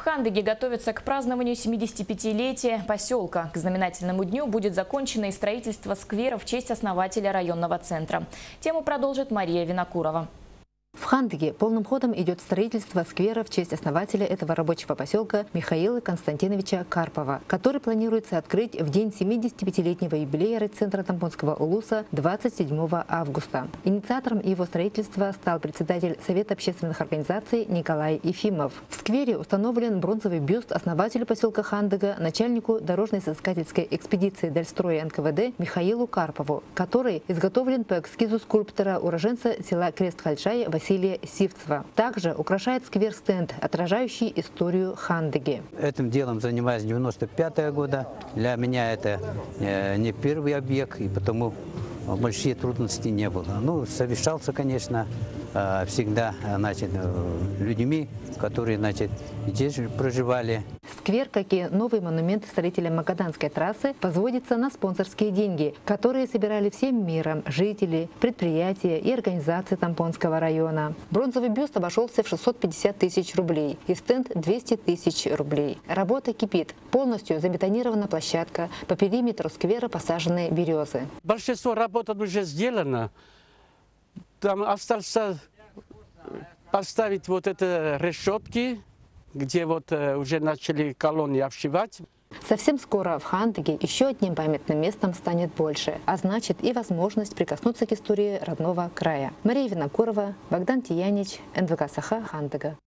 В Хандыге готовятся к празднованию 75-летия поселка. К знаменательному дню будет закончено и строительство сквера в честь основателя районного центра. Тему продолжит Мария Винокурова. В Хандыге полным ходом идет строительство сквера в честь основателя этого рабочего поселка Михаила Константиновича Карпова, который планируется открыть в день 75-летнего юбилея райцентра Тамбонского улуса 27 августа. Инициатором его строительства стал председатель Совета общественных организаций Николай Ефимов. В сквере установлен бронзовый бюст основателю поселка Хандыга, начальнику дорожно-изыскательской экспедиции Дальстроя НКВД Михаилу Карпову, который изготовлен по эскизу скульптора, уроженца села Крест-Хальшай Василия Сивцева. Также украшает сквер стенд, отражающий историю Хандыги. Этим делом занимаюсь с 95-го года. Для меня это не первый объект, и потому большие трудности не было. Ну, совещался, конечно, всегда, людьми, которые, здесь проживали. Сквер, как и новый монумент строителям Магаданской трассы, возводится на спонсорские деньги, которые собирали всем миром жители, предприятия и организации Тамбонского района. Бронзовый бюст обошелся в 650 тысяч рублей и стенд 200 тысяч рублей. Работа кипит. Полностью забетонирована площадка. По периметру сквера посажены березы. Большинство работ уже сделано. Там осталось поставить вот эти решетки, где уже начали колонны обшивать. Совсем скоро в Хандыге еще одним памятным местом станет больше, а значит и возможность прикоснуться к истории родного края. Мария Винокурова, Богдан Тиянич, НВК Саха, Хандыга.